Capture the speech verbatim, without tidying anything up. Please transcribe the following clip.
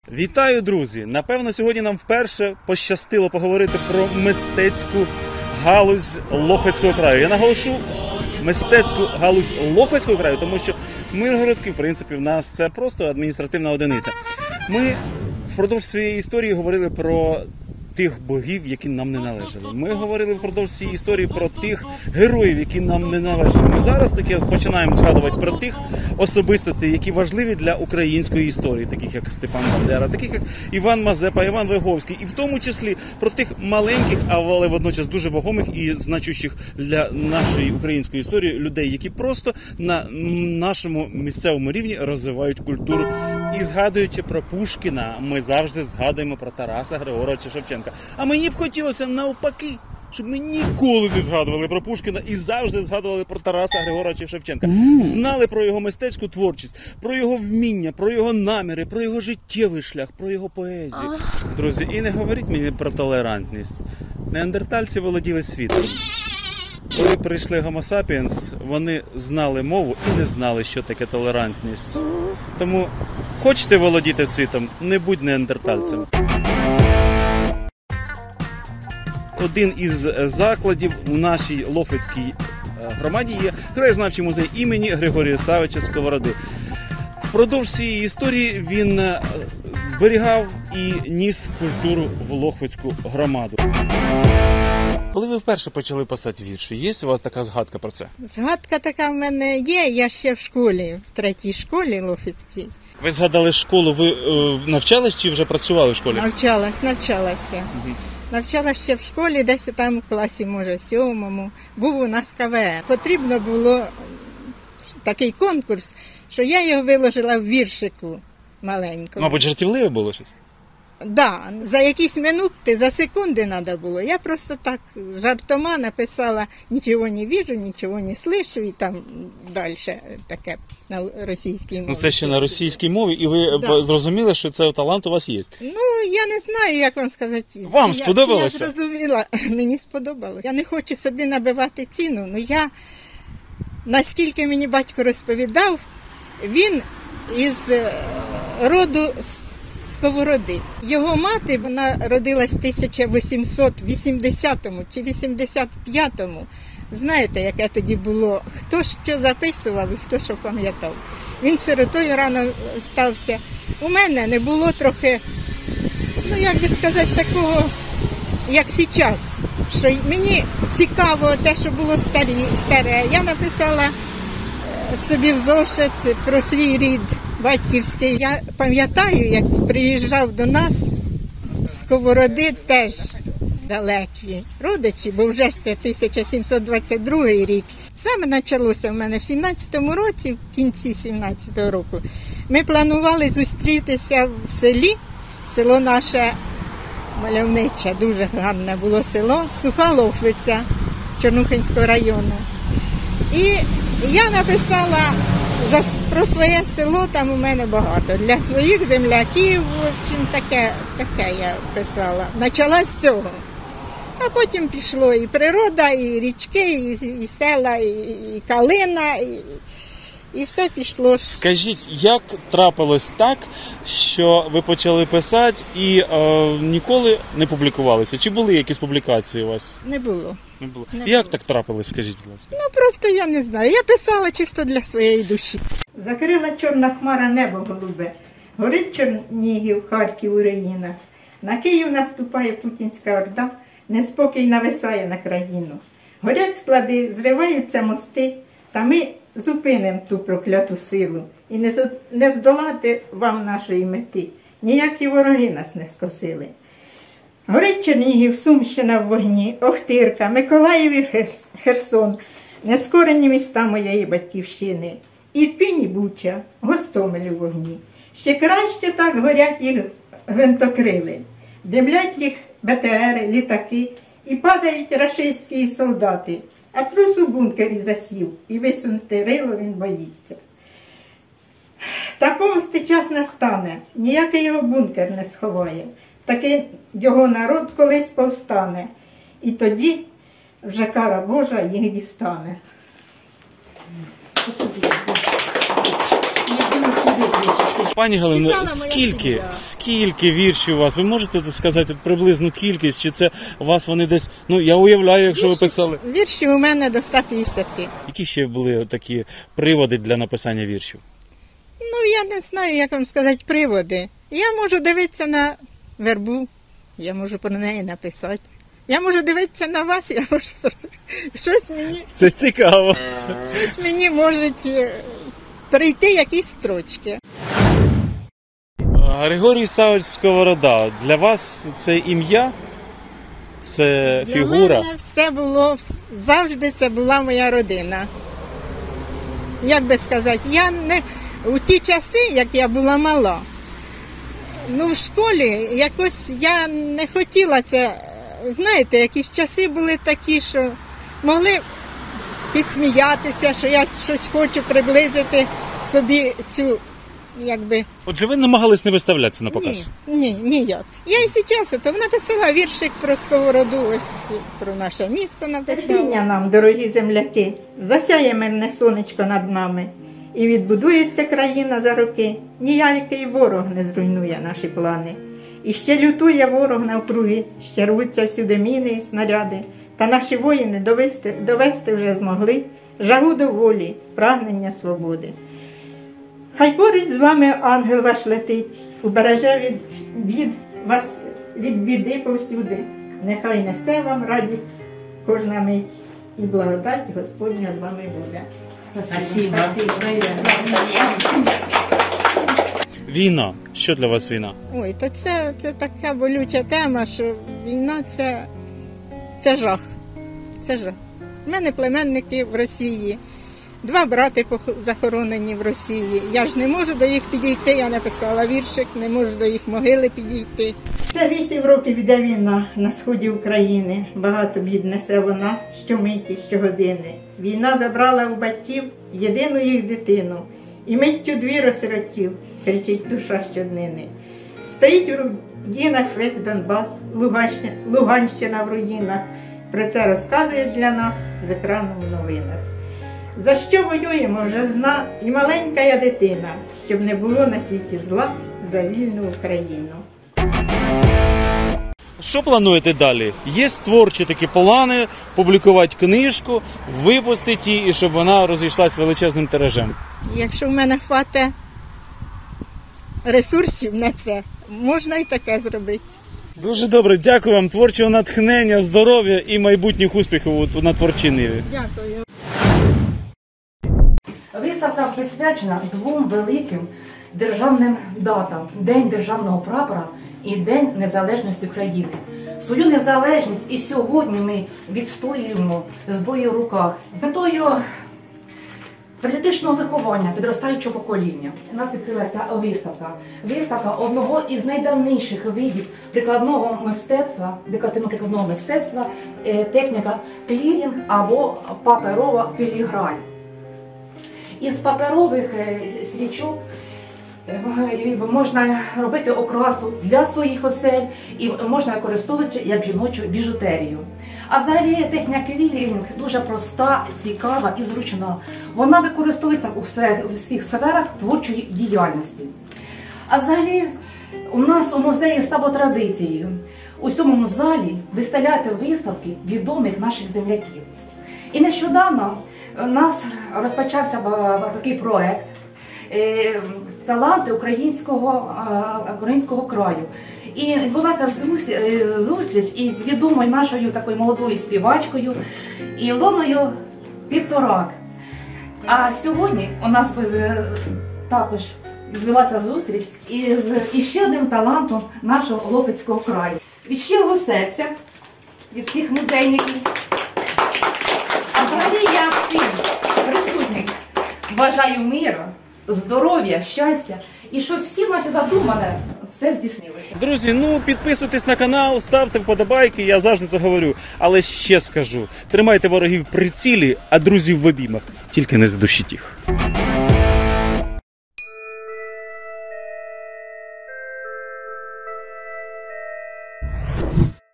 Вітаю, друзі! Напевно, сьогодні нам вперше пощастило поговорити про мистецьку галузь Лохвицького краю. Я наголошу мистецьку галузь Лохвицького краю, тому що Миргородський, в принципі, в нас це просто адміністративна одиниця. Ми впродовж своєї історії говорили про тих богів, які нам не належали. Ми говорили впродовж цієї історії про тих героїв, які нам не належали. Ми зараз таки починаємо згадувати про тих особистостей, які важливі для української історії, таких як Степан Бандера, таких як Іван Мазепа, Іван Виговський, і в тому числі про тих маленьких, але водночас дуже вагомих і значущих для нашої української історії людей, які просто на нашому місцевому рівні розвивають культуру. І згадуючи про Пушкіна, ми завжди згадуємо про Тараса Григоровича Шевченка. А мені б хотілося навпаки, щоб ми ніколи не згадували про Пушкіна і завжди згадували про Тараса Григоровича Шевченка. Знали про його мистецьку творчість, про його вміння, про його наміри, про його життєвий шлях, про його поезію. Друзі, і не говоріть мені про толерантність. Неандертальці володіли світом. Коли прийшли Homo sapiens, вони знали мову і не знали, що таке толерантність. Тому хочете володіти світом, не будь неандертальцем. Один із закладів у нашій Лохвицькій громаді є краєзнавчий музей імені Григорія Савича Сковороди. Впродовж цієї історії він зберігав і ніс культуру в Лохвицьку громаду. Коли ви вперше почали писати вірші, є у вас така згадка про це? Згадка така в мене є, я ще в школі, в третій школі Лохвицькій. Ви згадали школу, ви е, навчались чи вже працювали в школі? Навчалась, навчалася. Угу. Навчалася ще в школі, десь там в класі, може, сьомому. Був у нас ка ве ен. Потрібно було такий конкурс, що я його виложила в віршику маленькому. Мабуть, жартівливе було щось? Так, да, за якісь минути, за секунди треба було. Я просто так жартома написала «Нічого не віжу, нічого не слышу» і там далі таке на російській мові. Ну це ще на російській мові, і ви да. зрозуміли, що цей талант у вас є? Ну, я не знаю, як вам сказати. Вам я, сподобалося? Я зрозуміла, мені сподобалося. Я не хочу собі набивати ціну, але я, наскільки мені батько розповідав, він із роду Сковороди. Його мати, вона родилась в тисяча вісімсот вісімдесятому чи вісімдесят п'ятому. Знаєте, яке тоді було, хто що записував і хто що пам'ятав. Він сиротою рано стався. У мене не було трохи, ну як би сказати, такого, як зараз. Що мені цікаво те, що було старі, старе. Я написала собі в зошит про свій рід батьківський. Я пам'ятаю, як приїжджав до нас з Сковороди теж далекі родичі, бо вже ж це тисяча сімсот двадцять другий рік. Саме почалося в мене в сімнадцятому році, в кінці сімнадцятого року. Ми планували зустрітися в селі, село наше мальовниче, дуже гарне було село, Суха Лохвиця Чорнухинського району. І я написала за, про своє село, там у мене багато. Для своїх земляків, в общем, таке, таке я писала. Почала з цього. А потім пішло і природа, і річки, і, і села, і, і калина, і, і все пішло. Скажіть, як трапилось так, що ви почали писати і е, ніколи не публікувалися? Чи були якісь публікації у вас? Не було. Не було. Не Як було. так трапилось, скажіть, будь ласка? Ну, просто я не знаю. Я писала чисто для своєї душі. Закрила чорна хмара небо голубе. Горить Чернігів, Харків у руїнах. На Київ наступає путінська орда. Неспокій нависає на країну. Горять склади, зриваються мости. Та ми зупинимо ту прокляту силу. І не, не здолати вам нашої мети. Ніякі вороги нас не скосили. Горить Чернігів, Сумщина в вогні, Охтирка, Миколаїв і Херсон, нескорені міста моєї батьківщини. Ірпінь і Буча, Гостомель у вогні. Ще краще так горять їх гвинтокрили. Димлять їх бе те ери, літаки, і падають рашистські солдати. А трус у бункері засів, і висунути рило він боїться. Та помсти час настане, ніякий його бункер не сховає. Такий його народ колись повстане, і тоді вже кара Божа їх дістане. Посидіть. Пані Галино, Читала моя скільки, сім'я. скільки віршів у вас? Ви можете сказати от приблизну кількість, чи це у вас вони десь, ну я уявляю, якщо ви писали. Віршів у мене до ста п'ятдесят. Які ще були такі приводи для написання віршів? Ну, я не знаю, як вам сказати приводи. Я можу дивитися на вербу, я можу про неї написати. Я можу дивитися на вас, я можу щось мені, Це цікаво. щось мені можуть е, прийти якісь строчки. Григорій Савич Сковорода, для вас це ім'я? Це Для фігура? мене все було, завжди це була моя родина. Як би сказати, я не у ті часи, як я була мала, ну в школі якось я не хотіла це, знаєте, якісь часи були такі, що могли підсміятися, що я щось хочу приблизити собі цю, якби, Отже, ви намагались не виставлятися на показ? ні, ні, ніяк. Я і зараз то написала віршик про Сковороду, ось про наше місто написала. Терпіння нам, дорогі земляки, засяє мирне сонечко над нами, і відбудується країна за роки. Ніякий ворог не зруйнує наші плани. І ще лютує ворог навкруги, ще рвуться всюди міни і снаряди. Та наші воїни довести, довести вже змогли жагу до волі, прагнення свободи. Хай поруч з вами ангел ваш летить, убереже від, від вас від біди повсюди. Нехай несе вам радість кожна мить, і благодать Господня з вами буде. Спасибо. Війна. Що для вас війна? Ой, та це, це така болюча тема, що війна це, це жах. Це жах. У мене племенники в Росії, два брати пох- захоронені в Росії. Я ж не можу до їх підійти, я написала віршик, не можу до їх могили підійти. Ще вісім років іде війна на сході України. Багато бід несе вона щомиті, щогодини. Війна забрала у батьків єдину їх дитину. І миттю двір осиротів, кричить душа щоднини. Стоїть у руїнах весь Донбас, Луганщина, Луганщина в руїнах. Про це розказують для нас з екрану в новинах. За що воюємо, вже зна і маленька я дитина, щоб не було на світі зла за вільну Україну. Що плануєте далі? Є творчі такі плани, публікувати книжку, випустити її, і щоб вона розійшлась величезним тиражем. Якщо в мене хватить ресурсів на це, можна і таке зробити. Дуже добре, дякую вам, творчого натхнення, здоров'я і майбутніх успіхів у- на творчій ниві. Дякую. Виставка присвячена двом великим державним датам: День державного прапора і День незалежності України. Свою незалежність і сьогодні ми відстоюємо з бою в руках з метою патріотичного виховання підростаючого покоління. У нас відкрилася виставка. Виставка одного із найдавніших видів прикладного мистецтва, декоративно-прикладного мистецтва, е, техніка клірінг або паперова філігрань. Із паперових е, стрічок е, можна робити окрасу для своїх осель і можна використовувати як жіночу біжутерію. А взагалі техніка квілінг дуже проста, цікава і зручна. Вона використовується у всіх, у всіх сферах творчої діяльності. А взагалі у нас у музеї стало традицією у цьому залі виставляти виставки відомих наших земляків. І нещодавно у нас розпочався такий проект е, «Таланти українського, е, українського краю». І відбулася зустріч із відомою нашою такою молодою співачкою Ілоною Півторак. А сьогодні у нас також відбулася зустріч із іще одним талантом нашого Лохвицького краю. Від щирого серця, від всіх музейників. А взагалі я всім присутніх бажаю миру, здоров'я, щастя і щоб всі наші задумане все здійснилося. Друзі, ну підписуйтесь на канал, ставте вподобайки, я завжди це говорю. Але ще скажу, тримайте ворогів в прицілі, а друзів в обіймах. Тільки не здушіть їх.